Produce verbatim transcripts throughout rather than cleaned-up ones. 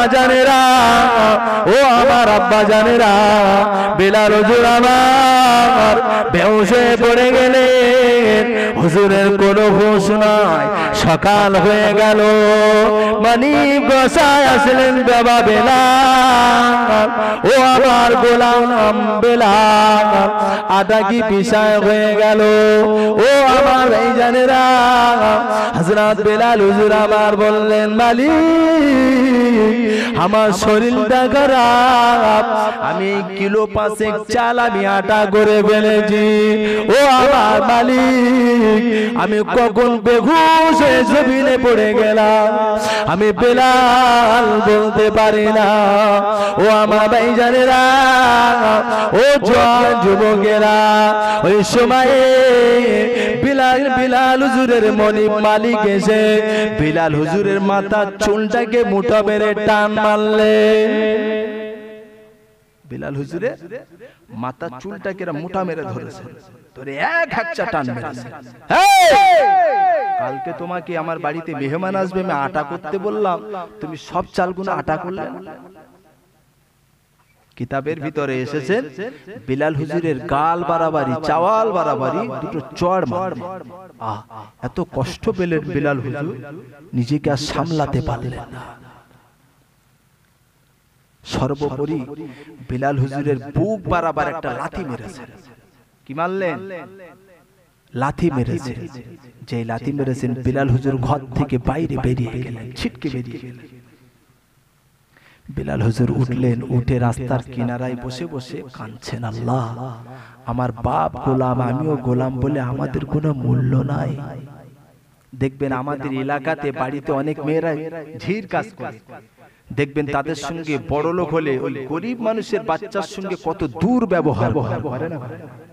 জানেরা, ও আমার আব্বা জানেরা, বেলাল হুজুর আমার বেহুশ হয়ে পড়ে গেলেন। হুজুরের কোনো হুঁশ নাই। সকাল হয়ে গেল, মানিক গোসাই আসলেন। বাবা বেলাল, ও আমার গোলাম বেলাল, আটা কি পিসায় হয়ে গেল? ও আমার ভাইজানেরা, হযরত বেলাল হুজুর আমার বললেন, মালিক আমার শরীরটা খারাপ, আমি কিলো পাঁচেক চাল আমি আটা করে ফেলেছি। ও আমার মালিক, আমি কখন বেহুশ হয়ে জমিনে পড়ে গেলাম, আমি বেলাল বলতে পারি না। ও আমার ভাইজানেরা, ও জওয়ান যুবকেরা, ওই সময়ে বিলাল বিলাল হুজুরের মনিব মালিক এসে বিলাল হুজুরের মাথার চুলটাকে মুঠো মেরে টান মারলে। বিলাল হুজুরের মাথার চুলটাকে মুঠা মেরে ধরেছে, ধরে এক হাচ্চা টান মেরেছে। কালকে তোমাকে আমার বাড়িতে মেহমান আসবে, আমি আটা করতে বললাম, তুমি সব চালগুলো আটা করলে। কিতাবের ভিতরে এসেছে বিলাল হুজুরের গাল বাড়াবাড়ি, চাওয়াল বাড়াবাড়ি, দুটো চড় মারলেন। আহ, এত কষ্ট পেলেন বিলাল হুজুর, নিজেকে আর সামলাতে পারলেন না। সর্বোপরি বিলাল হুজুরের বুক বাড়াবার একটা লাথি মেরেছে। কি মারলেন? লাথি মেরেছে। যে লাথি মেরেছেন, বিলাল হুজুর ঘর থেকে বাইরে বেরিয়ে গেলেন, ছিটকে বেরিয়ে গেলেন। বিলাল হুজুর উঠলেন, উঠে রাস্তার কিনারায় বসে বসে কাঁদছেন, আল্লাহ আমার বাপ গোলাম, আমিও গোলাম বলে আমাদের কোনো মূল্য নাই। দেখবেন আমাদের এলাকাতে বাড়িতে অনেক মেয়েরা ঝির কাজ করে, দেখবেন তাদের সঙ্গে বড় লোক হলে ওই গরিব মানুষের বাচ্চার সঙ্গে কত দূর ব্যবহার করে না।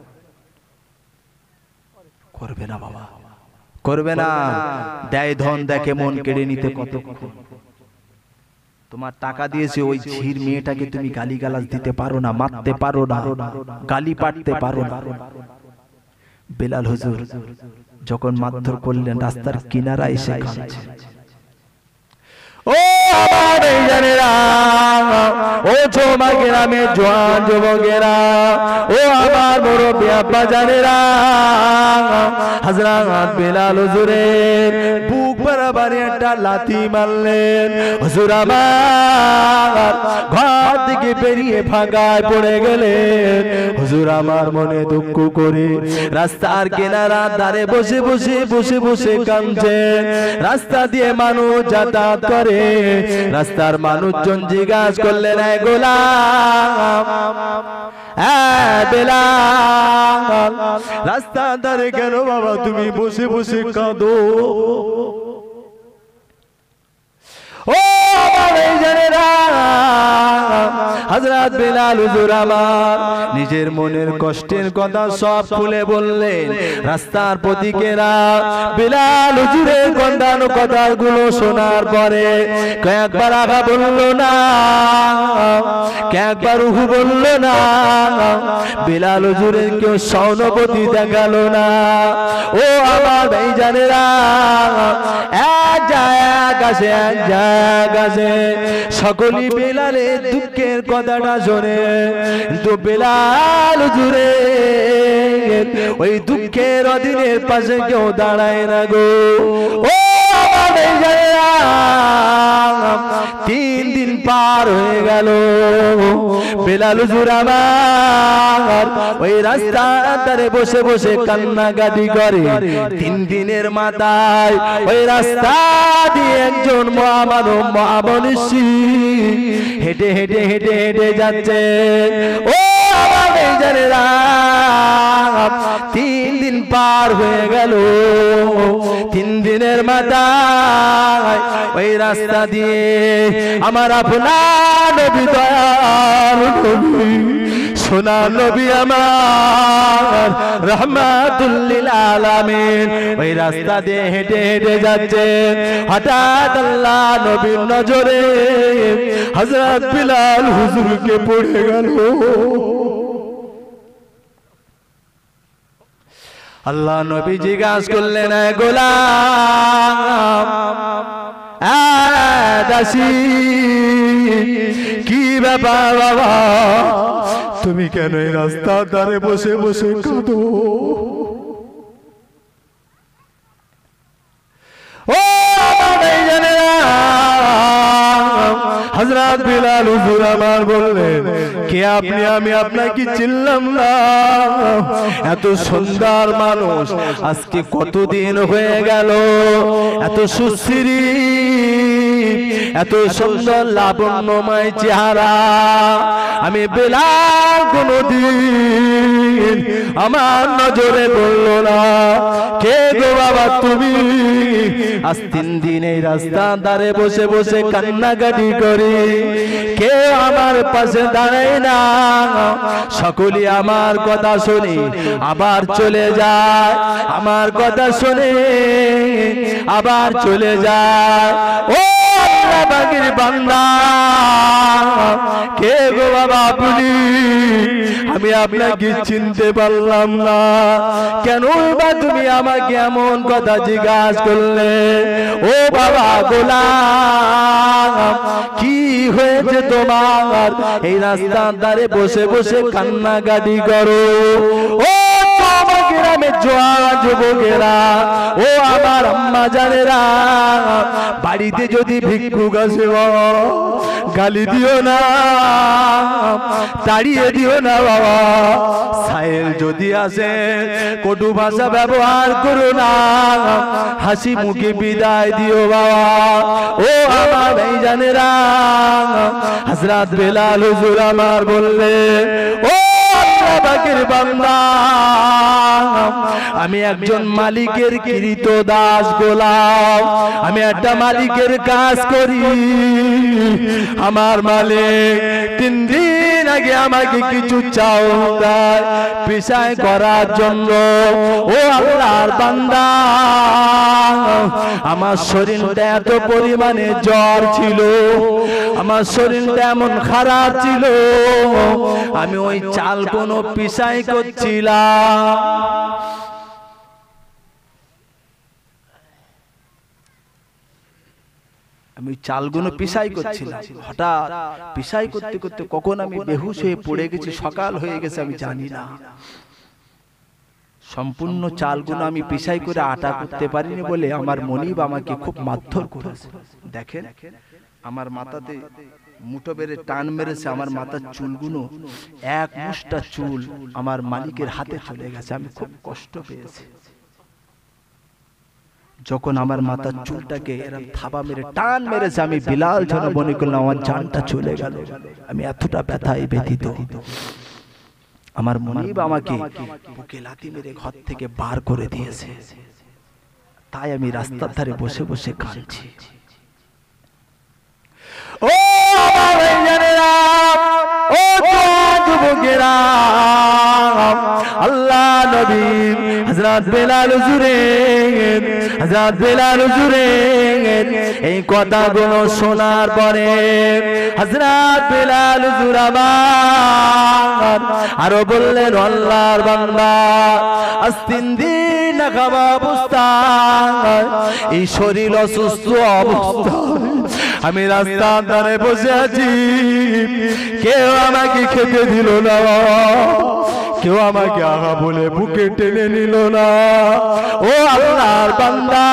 করবে না বাবা, করবে না। দেয় ধন দেখে মন কেড়ে নিতে কতক্ষণ। তোমার টাকা দিয়েছে, ওই ঝির মেয়েটাকে তুমি গালিগালাজ দিতে পারো না, মারতে পারো না, গালি পাঠতে পারো না। বেলাল হুজুর যখন মারধর করলেন, রাস্তার কিনারা এসে কাঁদছে। ও আমার ভাইজানেরা, ও ছোমা গ্রামের জওয়ান যুবকেরা, ও আমার মুরব্বি আব্বা জানেরা, হযরত বেলাল হুজুরের বুক বরাবর একটা লাথি মারলেন। হুজুর আমার ঘর থেকে বেরিয়ে ফাঁকায় পড়ে গেলেন। হুজুর আমার মনে দুঃখ করে রাস্তার কিনারা ধারে বসে বসে বসে বসে কাঁদছেন। রাস্তা দিয়ে মানুষ যাতায়াত করে, রাস্তার মানুষজন জিজ্ঞাসা করলেন, এই গোলাম, এই বেলাল, রাস্তার ধারে কেন বাবা তুমি বসে বসে কাঁদো? ও হযরত বেলাল হুজুর আমার নিজের মনের কষ্টের কথা সব খুলে বললেন। রাস্তার প্রতীকেরা বেলাল হুজুরের গন্ধানো কথাগুলো শোনার পরে কয়েকবার আগা বলল না, কয়েকবার উহু বলল না। বেলাল হুজুরের কেউ সহানুভূতি দেখালো না। ও আমার ভাইজানেরা, এক জায়গা গাছে এক জায়গা গাছে সকলেই বেলালের দুঃখের কথাটা শোনে, কিন্তু বেলাল হুজুরে ওই দুঃখের অধীনের পাশে কেউ দাঁড়ায় না গো। ও তিন দিন পার হয়ে গেল, বেলাল হুজুর আমার ওই রাস্তার ধারে বসে বসে কান্নাকাটি করে। তিন দিনের মাথায় ওই রাস্তা দিয়ে একজন মহামানব মহামনীষী হেঁটে হেঁটে হেঁটে হেঁটে যাচ্ছে। ও জানেরা, তিন দিন পার হয়ে গেল, তিন দিনের মাথায় ওই রাস্তা দিয়ে আমার আপনার নবী, দয়াল নবী, সোনা নবী আমার রহমাতুল লিল আলামিন ওই রাস্তা দিয়ে হেঁটে হেঁটে যাচ্ছেন। হঠাৎ আল্লাহ নবীর নজরে হযরত বেলাল হুজুরকে পড়ে গেল। আল্লাহ নবী জিজ্ঞাসা করলেন, গোলাম, দাসী, কি ব্যাপার বাবা, তুমি কেন এই রাস্তার ধারে বসে বসে কাঁদো? ও হযরত বিলাল হুজুর আমার বললেন, কে আপনি? আমি আপনাকে চিনলাম না। এত সুন্দর মানুষ, আজকে কতদিন হয়ে গেল, এত সুশ্রী, এত সুন্দর লাবণ্যময় চেহারা আমি বিলাল কোনদিন আমার নজরে পড়লো না। কে গো বাবা তুমি? আজ তিন দিন এই রাস্তার ধারে বসে বসে কান্নাকাটি করি, কে আমার পাশে দাঁড়ায় না। সকলে আমার কথা শুনে আবার চলে যায়, আমার কথা শুনে আবার চলে যায়। ও আল্লাহ পাকের বান্দা, কে গো বাবা আপনি? আমি আপনাকে চিনতে পারলাম না। কেন বা তুমি আমাকে এমন কথা জিজ্ঞাসা করলে? ও বাবা গোলাম, কি হয়েছে তোমার? এই রাস্তার ধারে বসে বসে কান্নাকাটি করো। ও গ্রামের জোয়ান যুবকেরা, ও আমার আম্মা জানেরা, বাড়িতে যদি ভিক্ষুক আসে গালি দিও না, তাড়িয়ে দিও না বাবা। সাহেল যদি আসে কটু ভাষা ব্যবহার করো না, হাসি মুখে বিদায় দিও বাবা। ও আমার ভাইজানেরা, হযরত বিলাল হুজুর আমার বললে, ও আল্লাহ পাকের বান্দা, আমি একজন মালিকের কৃত দাস গোলাম, আমি একটা মালিকের কাজ করি। আমার মালিক তিন দিন আগে আমাকে কিছু চাউল পেশায় করার জন্য। ও আল্লাহর বান্দা, আমার শরীরটা এত পরিমাণে জ্বর ছিল, আমার শরীরটা এমন খারাপ ছিল, আমি ওই চাল কোনো পেশায় করছিলাম। আমি চালগুলো পিসাই করছিলাম, হঠাৎ পিসাই করতে করতে কখন আমি বেহুশ হয়ে পড়ে গেছি, সকাল হয়ে গেছে আমি জানি না। সম্পূর্ণ চালগুলো আমি পিসাই করে আটা করতে পারিনি বলে আমার মনিব আমাকে খুব মারধর করেছে। দেখেন আমার মাথাতে মুঠো বেড়ে টান মেরেছে, আমার মাথার চুলগুলো এক মুষ্টা চুল আমার মালিকের হাতে চলে গেছে, আমি খুব কষ্ট পেয়েছি। যখন আমার মাথার চুলটাকে এরকম থাবা মেরে টান মেরেছে, আমি বিলাল যেন মনে করলাম আমার জানটা চলে গেল, আমি এতটা ব্যথায় ব্যথিত। আমার মনিব আমাকে বুকে লাথি মেরে ঘর থেকে বার করে দিয়েছে, তাই আমি রাস্তার ধারে বসে বসে কাঁদছি। ও ভাইজানেরা, ও যুবকেরা, আল্লাহ নবী হযরত বিলাল হুজুরের হযরত বিলাল হুজুরের এই কথাগুলো শোনার পরে হযরত বিলাল হুজুর আমার আরো বললেন, আল্লাহর বান্দা, আজ তিন দিন খাওয়া অবস্থা, এই শরীর অসুস্থ অবস্থা, আমি রাস্তার ধারে বসে আছি, কেউ আমাকে খেতে দিল না, কেউ আমাকে আগা বলে বুকে টেনে নিল না। ও আল্লাহর বান্দা,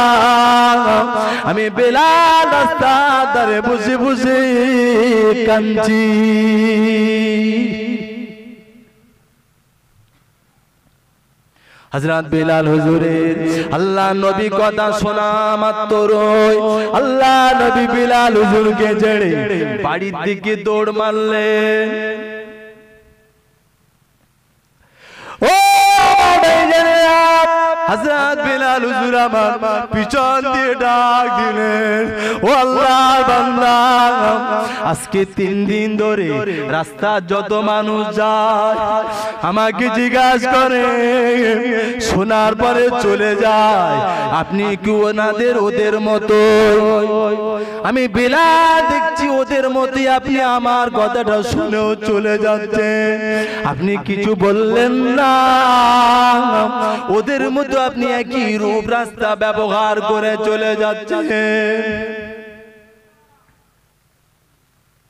আমি বিলাল রাস্তার ধারে বসে বসে কাঁদছি। হযরত বিলাল হুজুরের আল্লাহ নবী কথা শোনা মাত্র আল্লাহ নবী বিলাল হুজুরকে ছেড়ে বাড়ির দিকে দৌড় মারলেন। ও হযরত বিলাল হুজুর আমার পিছন দিয়ে ডাক দিলেন, ও আল্লাহর বান্দা, আজকে তিন দিন ধরে রাস্তা যত মানুষ যায় আমাকে জিজ্ঞাসা করে, শোনার পরে চলে যায়, আপনি কি ওনাদের ওদের মতো? আমি বিলাল দেখছি ওদের মতোই, আপনি আমার কথাটা শুনেও চলে যাচ্ছেন, আপনি কিছু বললেন না, ওদের মতো আপনি একই রূপ রাস্তা ব্যবহার করে চলে যাচ্ছেন।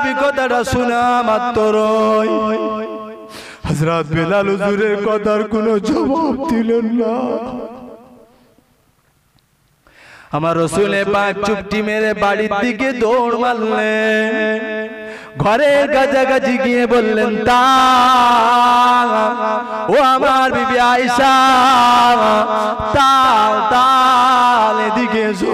নবী কথাটা শোনা মাত্রই হযরত বেলাল হুজুরের কথার কোনো জবাব দিলেন না। আমার রাসূলে পাক চুপটি মেরে বাড়ির দিকে দৌড় মারলেন। ঘরের কাছাকাছি গিয়ে বললেন, তা ও আমার বিবি আয়েশা, তাল তাল এদিকে এসো।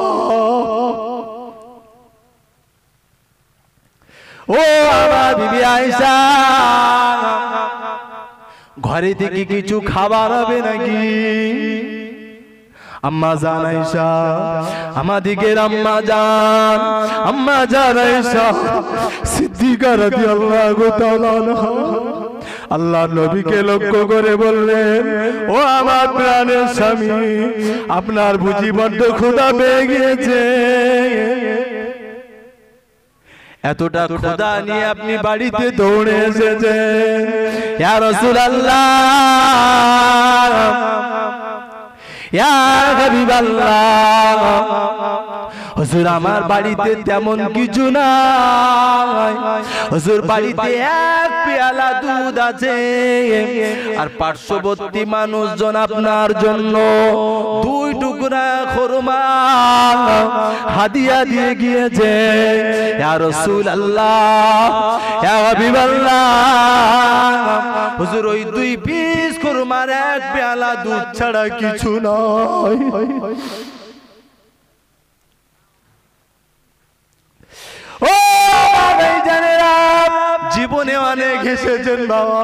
ও আমার বিবি আয়েশা, ঘরে থেকে কিছু খাবার হবে নাকি? আম্মা জান আয়েশা, আমাদিগের আম্মা জান, আম্মা জান আয়েশা সিদ্দিকা রাদিয়াল্লাহু তাআলা আনহা আল্লাহর নবীকে লক্ষ্য করে বললেন, ও আমার প্রাণের স্বামী, আপনার বুঝি বড্ড ক্ষুধা পেয়ে গিয়েছে। এতটা ক্ষুধা নিয়ে আপনি বাড়িতে দৌড়ে এসেছেন। ইয়া রাসূলুল্লাহ, ইয়া হাবিবাল্লাহ, হুজুর আমার বাড়িতে তেমন কিছু নাই। হুজুর বাড়িতে এক পেয়ালা দুধ আছে, আর পার্শ্ববর্তী মানুষজন আপনার জন্য দুই টুকরা খুরমা হাদিয়া দিয়ে গিয়েছে। ইয়া রাসূলুল্লাহ, ইয়া হাবিবাল্লাহ, হুজুর ওই দুই পিস খুরমার এক পেয়ালা দুধ ছাড়া কিছু নয়। ও ভাইজানেরা, জীবনে অনেক হেসেছেন বাবা,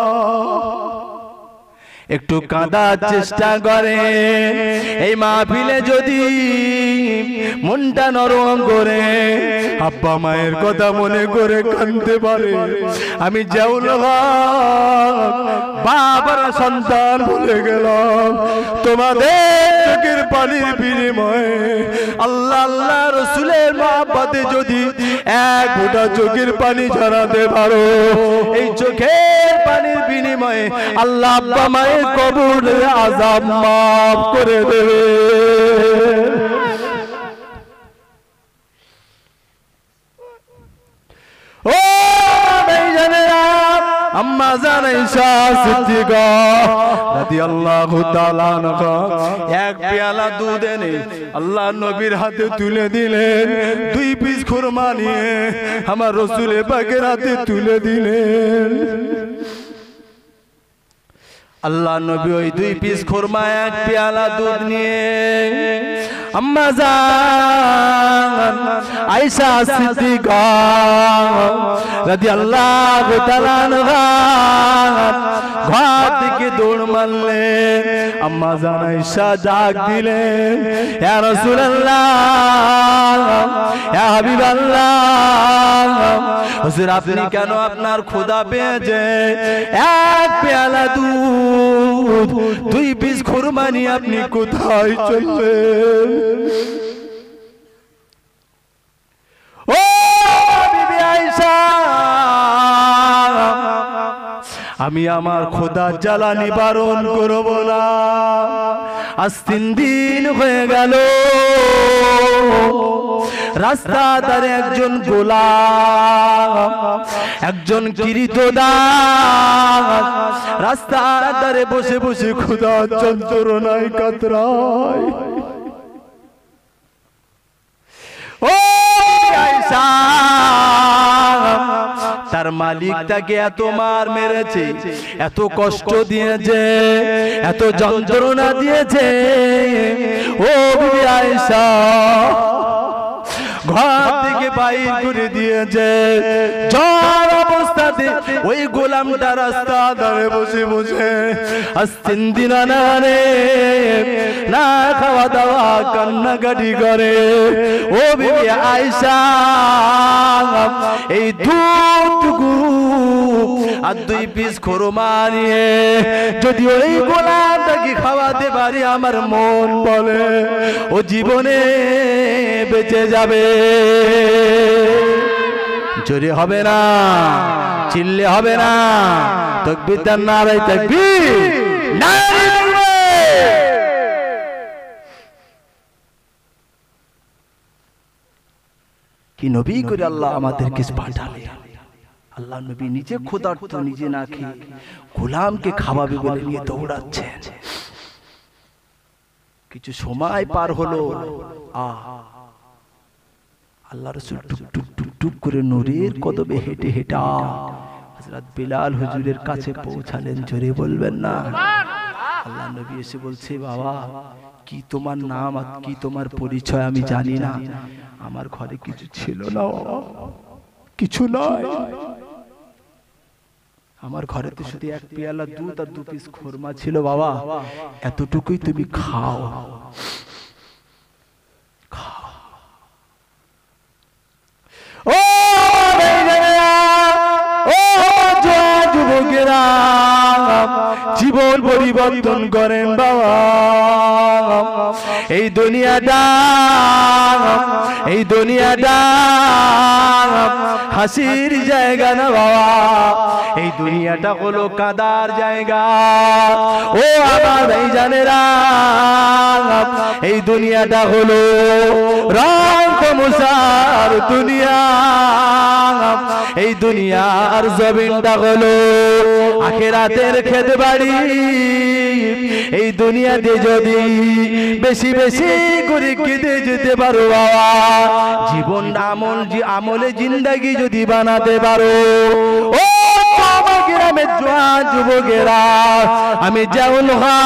একটু কাঁদার চেষ্টা করে। এই মাহফিলে যদি মনটা নরম করে আব্বা মায়ের কথা মনে করে কাঁদতে পারে, আমি যেমন বাবার সন্তান বলে গেলাম, তোমাদের চোখের পানির বিনিময়ে আল্লাহ আল্লাহ রসুলের মহব্বতে যদি এক ফোঁটা চোখের পানি ঝরাতে পারো, এই চোখের পানির বিনিময়ে আল্লাহ আব্বা মায়ের কবরের আযাব মাফ করে দেবে। ও ভাইজানেরা, আম্মা জান আয়েশা সিদ্দিকা রাদিয়াল্লাহু তাআলা আনহা এক পেয়ালা দুধ এনে আল্লাহর নবীর হাতে তুলে দিলেন। দুই পিস খুরমা নিয়ে আমার রাসূলে পাকের হাতে তুলে দিলেন। আল্লাহ নবী ওই দুই পিস খুরমা এক পেয়ালা দুধ নিয়ে আম্মা জান আয়েশা সিদ্দিকা রাদিয়াল্লাহু তাআলা আনহা ঘর থেকে দৌড় মারলেন। আম্মা জান আয়েশা ডাক দিলেন, ইয়া রাসূলুল্লাহ, ইয়া হাবিবাল্লাহ, হুজুর আপনি কেন আপনার ক্ষুধা পেয়েছে? এক পেয়ালা দুধ, দুই পিস খুরমা নিয়ে আপনি কোথায় চললেন? ও বিবি আয়েশা, আমি আমার খোদা জ্বালা নিবারণ করব না। আজ তিন দিন হয়ে গেল, রাস্তা ধারে একজন গোলাম, একজন কিরীতদাস রাস্তার ধারে বসে বসে খোদার যন্ত্রণায় কাতরায়। ও আয়েশা, তার মালিক তাকে এত মার মেরেছে, এত কষ্ট দিয়েছে, এত যন্ত্রণা দিয়েছে। ও বিবি আয়েশা, ঘর থেকে বাইর করে দিয়েছে। জ্বর অবস্থাতে ওই গোলামটা রাস্তা ধারে বসে বসে আজ তিন দিন আনারে না খাওয়া দাওয়া কান্নাকাটি করে। ও বিবি আয়েশা, এই দুধটুকু আর দুই পিস খুরমা নিয়ে যদি ওই গোলামটাকে খাওয়াতে পারি, আমার মন বলে ও জীবনে বেঁচে যাবে। জোরে হবে না, চিল্লে হবে না, তাকবীর দেন, নারে তাকবীর, নারে তাকবীর। কি নবী করে আল্লাহ আমাদেরকে পাঠালেন। আল্লাহ নবী নিজে ক্ষুধার্ত, নিজে না খেয়ে গোলামকে খাওয়াবে বলে নিয়ে দৌড়াচ্ছেন। কিছু সময় পার হলো, আহ আল্লাহ রাসূল টুক টুক টুক টুক করে নূরের কদমে হেঁটে হেঁটে হযরত বিলাল হুজুরের কাছে পৌঁছালেন। জোরে বলবেন না আল্লাহ নবী এসে বলছে, বাবা কি তোমার নাম আর কি তোমার পরিচয় আমি জানি না, আমার ঘরে কিছু ছিল না, কিছু নয়, আমার ঘরে তো শুধু এক পেয়ালা দুধ আর দু পিস খোরমা ছিল, বাবা এতটুকুই তুমি খাও। ও যুবকেরা, জীবন পরিবর্তন করেন বাবা। এই দুনিয়াটা, এই দুনিয়াটা হাসির জায়গা না বাবা, এই দুনিয়াটা হলো কাদার জায়গা। ও আমার ভাইজানেরা, এই দুনিয়াটা হলো রং তামাশার দুনিয়া, এই দুনিয়ার জমিনটা হলো আখিরাতের ক্ষেত বাড়ি। এই দুনিয়াতে যদি বেশি বেশি করে কেঁদে যেতে পারো বাবা, জীবন আমল আমলে জিন্দেগি যদি বানাতে পারো, ও গ্রামের জোয়ান যুবকেরা, আমি যেমন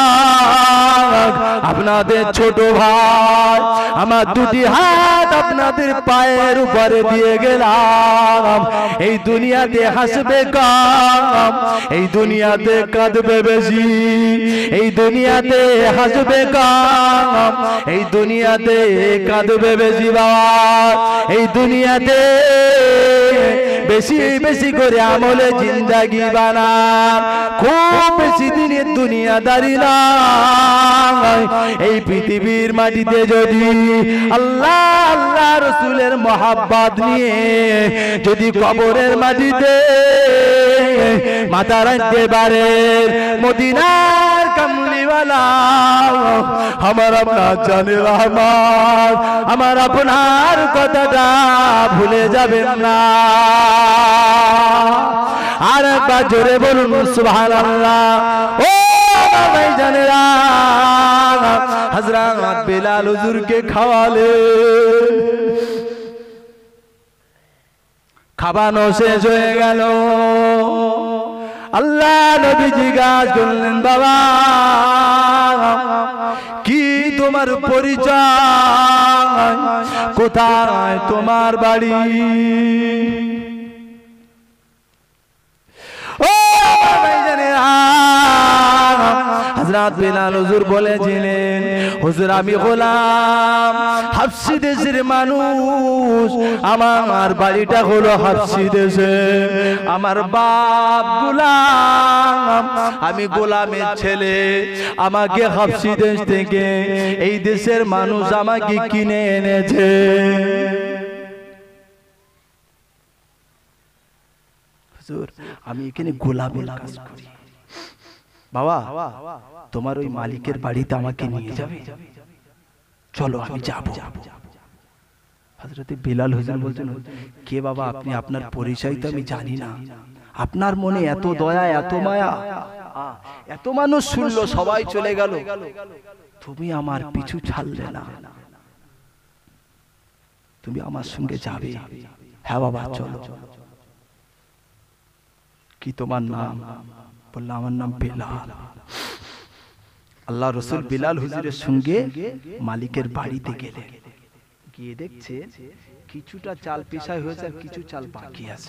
আপনাদের ছোট ভাই, আমার দুটি হাত আপনাদের পায়ের উপরে দিয়ে গেলাম। এই দুনিয়াতে হাসবে কম, এই দুনিয়াতে কাঁদবে বেশি, এই দুনিয়াতে হাসবে কম, এই দুনিয়াতে কাঁদবে বেশি বাবা। এই দুনিয়াতে বেশি বেশি করে আমলে জিন্দেগি বানান, খুব বেশি দিনের দুনিয়াদারি নয়। এই পৃথিবীর মাটিতে যদি আল্লাহ আল্লাহ রাসূলের মহব্বত নিয়ে যদি কবরের মাটিতে মাথা রাখতে পারে, মদিনার কামলিওয়ালা আমার আপনার জানে রহমান, আমার আপনার কথাটা ভুলে যাবেন না। আর একবার জোরে বলুন সুবহানাল্লাহ। ও ভাইজানেরা, হযরত বিলাল হুজুরকে খাওয়ালে, খাওয়ানো শেষ হয়ে গেল। আল্লাহ নবী জিজ্ঞাসা করলেন, বাবা কি তোমার পরিচয়, কোথায় তোমার বাড়ি? ও ভাইজানেরা, হযরত বিলাল হুজুর বলেছিলেন, হুজুর আমি গোলাম, হাবশী দেশের মানুষ, আমার বাড়িটা হলো হাবশী দেশে, আমার বাপ গোলাম, আমি গোলামের ছেলে, আমাকে হাবশী দেশ থেকে এই দেশের মানুষ আমাকে কিনে এনেছে। হুজুর আমি এখানে গোলামের কাজ করি, বাবা তোমার ওই মালিকের বাড়িতে আমাকে নিয়ে যাবে? চলো আমি যাব। হযরত বিলাল হুজুর বলছেন, কে বাবা আপনি? আপনার পরিচয় তো আমি জানি না, আপনার মনে এত দয়া এত মায়া, এত মানুষ শুনলো সবাই চলে গেল, তুমি আমার পিছু ছাড়লে না, তুমি আমার সঙ্গে যাবে? হ্যাঁ বাবা চলো। কি তোমার নাম? বললাম আমার নাম বিলাল। আল্লাহ রাসূল বিলাল হুজুরের সঙ্গে মালিকের বাড়িতে গেলেন, গিয়ে দেখছে কিছুটা চাল পেশায় হয়েছে আর কিছু চাল বাকি আছে।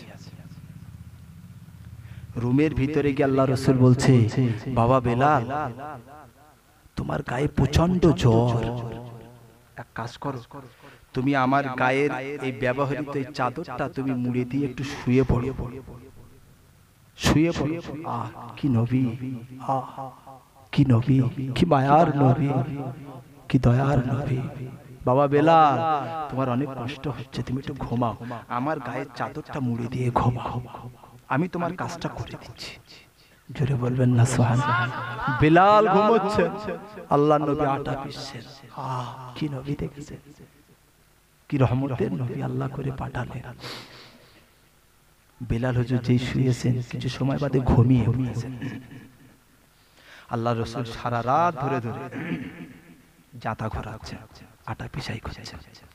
রুমের ভিতরে গিয়ে আল্লাহ রাসূল বলছে, বাবা বিলাল তোমার গায়ে প্রচন্ড জ্বর, এক কাজ করো তুমি আমার গায়ের এই ব্যবহৃত এই চাদরটা তুমি মুড়ে দিয়ে একটু শুয়ে পড়ো, শুয়ে পড়ো। আহ কি নবী, আহ কি নবী, কি মায়ার নবী, কি দয়ার নবী। বাবা বিলাল তোমার অনেক কষ্ট হচ্ছে, তুমি একটু ঘুমাও, আমার গায়ের চাদরটা মুড়ে দিয়ে ঘুমাও, আমি তোমার কাজটা করে দিচ্ছি। জোরে বলবেন না সুবহানাল্লাহ। বিলাল ঘুমোচ্ছে, আল্লাহর নবী আটা পিষছেন। আহ কি নবী দেখেছেন, কি রহমতের নবী আল্লাহ করে পাঠালেন। বেলাল হুজুর যেই শুয়েছেন কিছু সময় বাদে ঘুমিয়ে পড়েছেন। আল্লাহ রাসূল সারা রাত ধরে ধরে জাতা ঘোরাচ্ছে, আটা পিছাই করছে।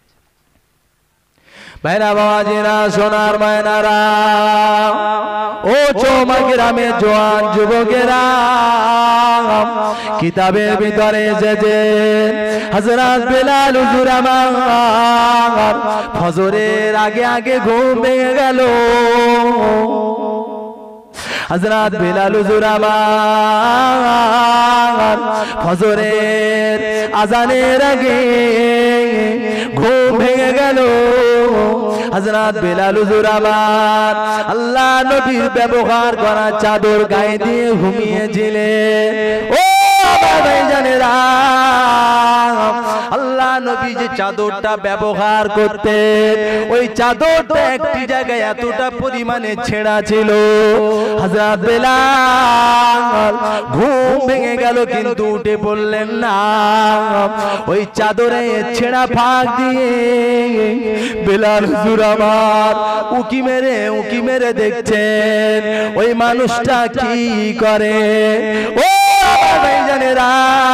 ভাইরা বাবাজিরা, সোনার মায়নারা, ও চৌমা গ্রামে জোয়ান যুবকেরা, কিতাবের ভিতরে এসেছে হযরত বেলাল হুজুর আমার ফজরের আগে আগে ঘুম ভেঙে গেল। হযরত বেলাল হুজুর আমার ফজরের আজানের আগে ঘুম ভেঙে গেল। হযরত বেলাল হুজুর আমার আল্লাহ নবীর ব্যবহার করা চাদর গায়ে দিয়ে ঘুমিয়েছিলেন। ও ভাইজানেরা, আল্লাহ নবী যে চাদরটা ব্যবহার করতেন ওই চাদরটা একটি জায়গায় এতটা পরিমাণে ছেঁড়া ছিল, হযরত বেলাল ঘুম ভেঙে গেল কিন্তু উঠে পড়লেন না। ওই চাদরে ছেঁড়া ফাঁক দিয়ে বেলাল হুজুর আমার উকি মেরে উকি মেরে দেখছেন ওই মানুষটা কি করে। ও ভাইজানেরা,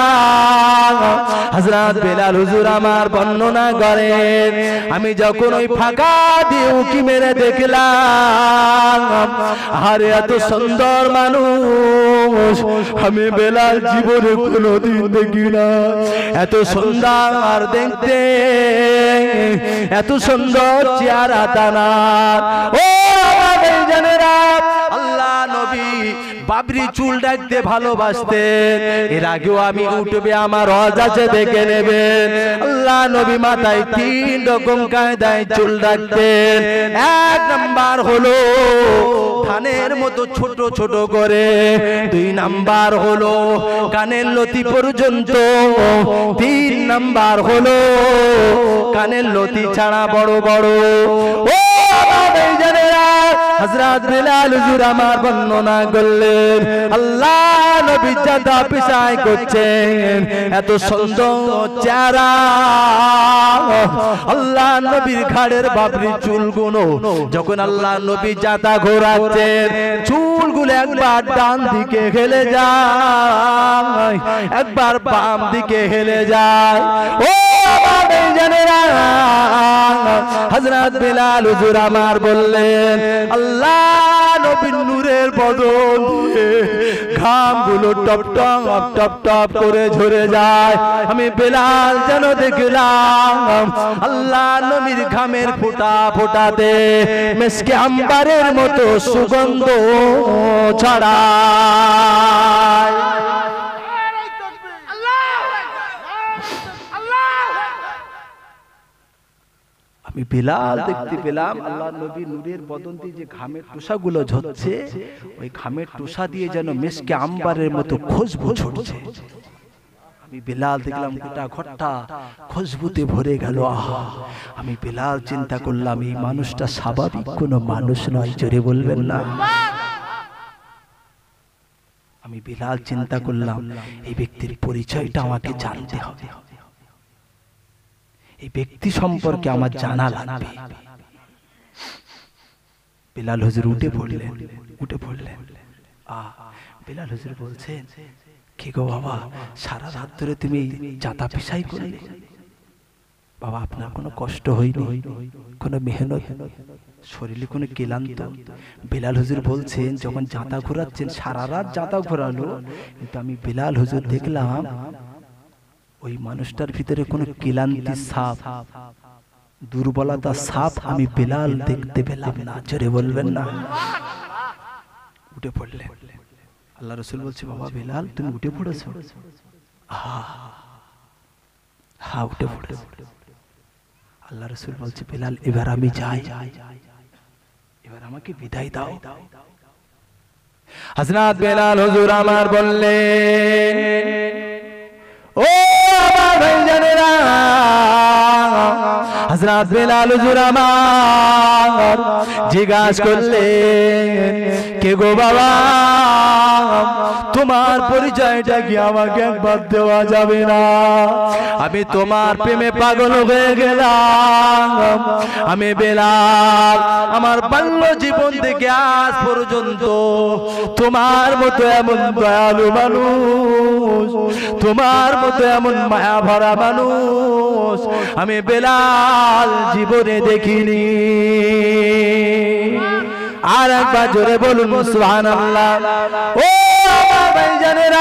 হযরত বেলাল হুজুর আমার বর্ণনা করেন, আমি যখন ওই ফাঁকা দিয়ে উকি মেরে দেখলাম, আরে এত সুন্দর মানুষ আমি বেলাল জীবনে কোনোদিন দেখি না। এত সুন্দর দেখতে, এত সুন্দর চেহারা তানার। ও ভাইজানেরা, আল্লাহ নবী বাবরি চুল ডাকতে ভালোবাসতেন। এর আগেও আমি ইউটিউবে আমার ওয়াজ আছে দেখে নেবেন। আল্লাহ নবী মাথায় তিন রকম কায়দায় চুল ডাকতেন। এক নাম্বার হলো ধানের মতো ছোট ছোট করে, দুই নাম্বার হলো কানের লতি পর্যন্ত, তিন নাম্বার হলো কানের লতি ছাড়া বড় বড়। ও হযরত বেলাল হুজুর আমার বর্ণনা করলেন, আল্লাহ নবী জাদা পিছাই করছেন, এত সুন্দর চেহারা। আল্লাহ নবীর ঘাড়ের বাবরি চুলগুলো যখন আল্লাহ নবী জাদা ঘোরাচ্ছেন, চুলগুলো একবার ডান দিকে হেলে যায়, একবার বাম দিকে হেলে যায়। ও জানেরা, হযরত বেলাল হুজুর আমার বললেন, আল্লাহ নবীর নূরের বদন দিয়ে ঘামগুলো টপ টপ টপ টপ করে ঝরে যায়। আমি বেলাল যেন দেখলাম আল্লাহ নবীর ঘামের ফোঁটা ফোঁটাতে মিশকে আম্বারের মতো সুগন্ধ ছড়ায়। আমি বেলাল দেখতে পেলাম আল্লাহ নবী নূরের বদন দিয়ে যে ঘামের টুসাগুলো ঝরছে, ওই ঘামের টুসা দিয়ে যেন মিশকে আম্বারের মতো খুশবু ছড়ছে। আমি বেলাল দেখলাম গোটা ঘরটা খুশবুতে ভরে গেল। আহা, আমি বেলাল চিন্তা করলাম এই মানুষটা স্বাভাবিক কোনো মানুষ নয়, জোরে বলবেন না। আমি বেলাল চিন্তা করলাম এই ব্যক্তির পরিচয়টা আমাকে জানতে হবে, এই ব্যক্তি সম্পর্কে আমার জানা লাগবে। বেলাল হুজুর উঠে পড়লেন, উঠে পড়লেন। আ বেলাল হুজুর বলছেন, কি গো বাবা, সারা রাত ধরে তুমি জাতা পিছাই করলে? বাবা, আপনার কোনো কষ্ট হয়নি, কোনো মেহনত, শরীরে কোনো ক্লান্ত? বেলাল হুজুর বলছেন, যখন জাতা ঘোরাচ্ছেন সারা রাত জাতা ঘোরালো, কিন্তু আমি বেলাল হুজুর দেখলাম ওই মানুষটার ভিতরে কোনো ক্লান্তি ছাপ, দুর্বলতা ছাপ আমি বেলাল দেখতে পেলাম না, জোরে বলবেন না। উঠে পড়লেন। আল্লাহ রাসূল বলছে, বাবা বেলাল তুমি উঠে পড়েছো? হ্যাঁ উঠে পড়েছো। আল্লাহ রাসূল বলছে, বেলাল এবার আমি যাই, এবার আমাকে বিদায় দাও। হযরত বেলাল হুজুর আমার বললেন, ও আমার ভাইজানেরা, হযরত বেলাল হুজুর আমার জিজ্ঞাসা করলেন, কে গো বাবা, তোমার পরিচয়টা কি আমাকে একবার দেওয়া যাবে না? আমি তোমার প্রেমে পাগল হয়ে গেলাম। আমি বেলাল আমার বাল্য জীবন থেকে আজ পর্যন্ত তোমার মতো এমন দয়ালু মানুষ, তোমার মতো এমন মায়া ভরা মানুষ আমি বেলাল জীবনে দেখিনি। আর একবার জোরে বলুন সুবহানাল্লাহ। ও ভাইজানেরা,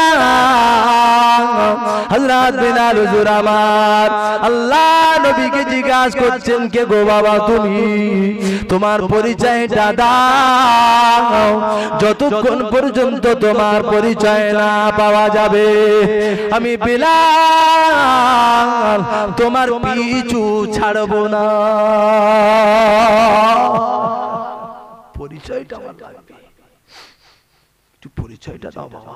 হযরত বেলাল হুজুর আমার আল্লাহ নবীকে জিজ্ঞাসা করছেন, কে গো বাবা তুমি, তোমার পরিচয়টা দাও। যতক্ষণ পর্যন্ত তোমার পরিচয় না পাওয়া যাবে আমি বেলাল তোমার পিছু ছাড়ব না। পরিচয়টা আমার লাগবে, একটু পরিচয়টা দাও বাবা।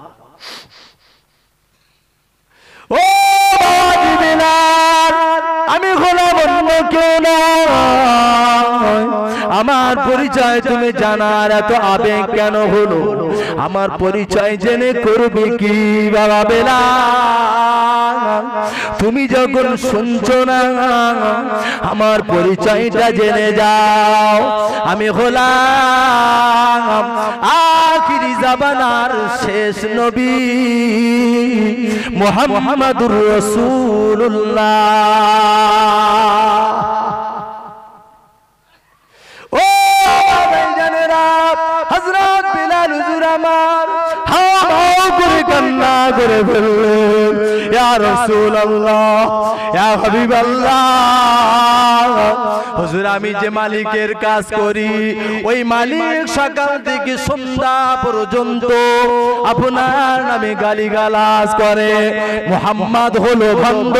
ও বেলাল, আমি গোলাম, অন্য কেউ নয়। আমার পরিচয় তুমি জানার এত আবেগ কেন হলো? আমার পরিচয় জেনে করবে কি বাবা বেলাল? তুমি যখন শুনছো না আমার পরিচয়টা জেনে যাও। আমি গোলাম আখিরি জামানার শেষ নবী মুহাম্মাদুর রাসূলুল্লাহ। ও ভাইজানেরা, হযরত বেলাল হুজুর আমার হাও হাও করে কান্না করে বললেন, ইয়া রাসূলুল্লাহ, ইয়া হাবিবাল্লাহ, হুজুর আমি যে মালিকের কাজ করি ওই মালিক সকাল থেকে সন্ধ্যা পর্যন্ত আপনার নামে গালিগালাজ করে। মুহাম্মদ হলো ভণ্ড,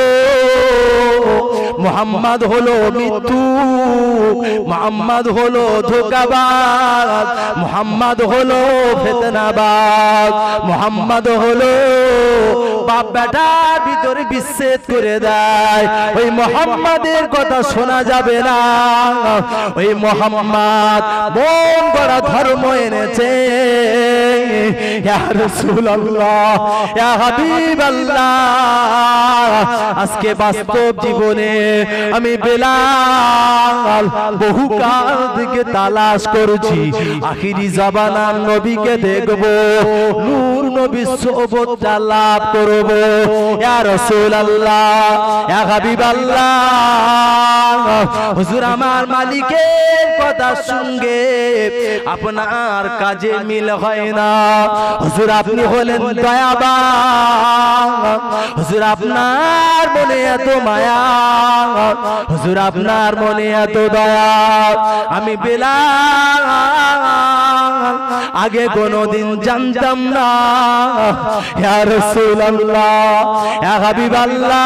মুহাম্মদ হলো মিথ্যু, মুহাম্মদ হলো ধোঁকাবাজ, মুহাম্মদ হলো ফিতনাবাজ, মুহাম্মদ হলো বাপ বেটার ভিতরে বিচ্ছেদ করে দেয়। ওই মুহাম্মাদের কথা শোনা যাবে না। ওই মুহাম্মদ মন গড়া ধর্ম এনেছে। ইয়া রাসূলুল্লাহ, ইয়া হাবিবাল্লাহ, আজকে বাস্তব জীবনে আমি বেলাল বহু কাল থেকে তালাশ করছি, আখিরি জামানার নবীকে দেখব, নূর নবীর সোহবতটা লাভ করব। ইয়া রাসূলুল্লাহ, ইয়া হাবিবাল্লাহ, হুজুর আমার মালিকের কথার সঙ্গে আপনার কাজে মিল হয় না। হুজুর আপনি হলেন দয়াবান, হুজুর আপনার মনে এত মায়া, হুজুর আপনার মনে এত দয়া। আমি বেলাল আগে কোনদিন জানতাম না। ইয়া রাসূলুল্লাহ, ইয়া হাবিবাল্লাহ,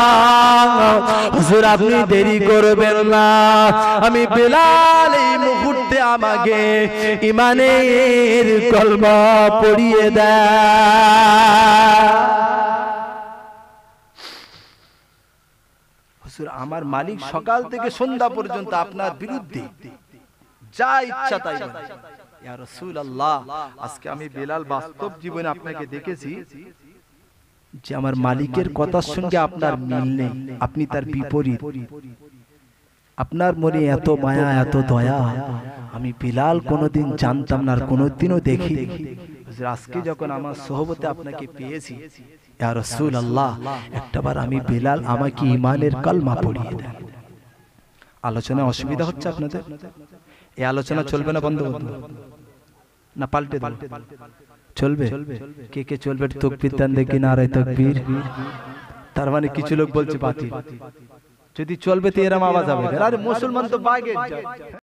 হুজুর আপনি দেরি করবেন না। আমি বেলাল এই মুহূর্তে আমাকে ইমানের কলমা পড়িয়ে দেয়। হুজুর আমার মালিক সকাল থেকে সন্ধ্যা পর্যন্ত আপনার বিরুদ্ধে যা ইচ্ছা তাই বলে। ইয়া রাসূলুল্লাহ, আজকে আমি বেলাল বাস্তব জীবনে আপনাকে দেখেছি যে আমার মালিকের কথার সঙ্গে আপনার মিল নেই, আপনি তার বিপরীত। আপনার মনে এত মায়া এত দয়া আমি বেলাল কোনোদিন জানতাম না, আর কোনোদিনও দেখি। আজকে যখন আমার সোহবতে আপনাকে পেয়েছি ইয়া রাসূলুল্লাহ, একটাবার আমি বেলাল আমাকে ঈমানের কালমা পড়িয়ে দেন। আলোচনা অসুবিধা হচ্ছে আপনাদের? এই আলোচনা চলবে না বন্ধ না পাল্টে দেব? চলবে? কে কে চলবে তাকবীর দেন দেখি, নারে তাকবীর। তার মানে কিছু লোক বলছে বাতিল। যদি চলবে তো এরকম আওয়াজ হবে, আরে মুসলমান তো বাগে যায়।